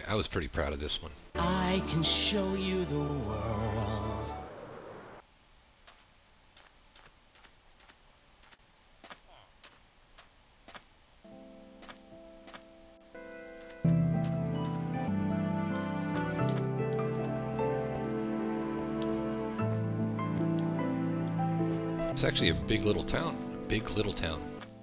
I was pretty proud of this one. I can show you the world. It's actually a big little town. A big little town.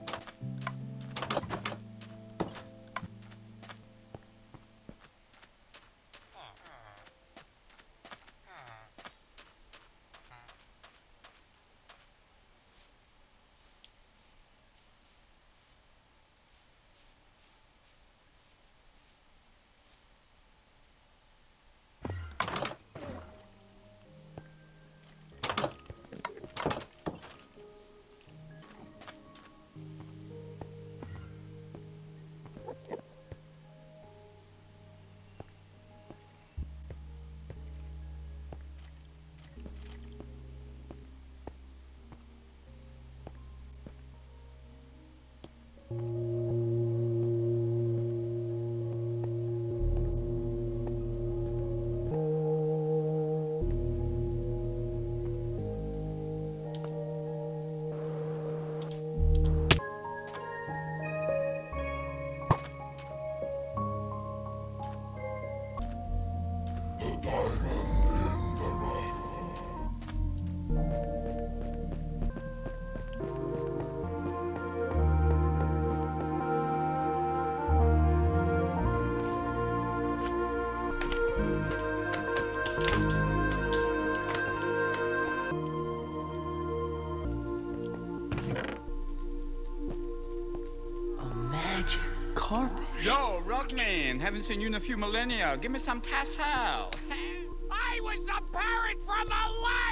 Carpet. Yo, Rockman, haven't seen you in a few millennia. Give me some cash out. I was the parrot from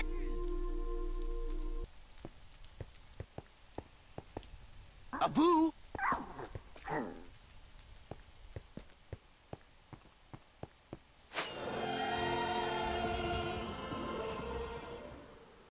Aladdin! Abu!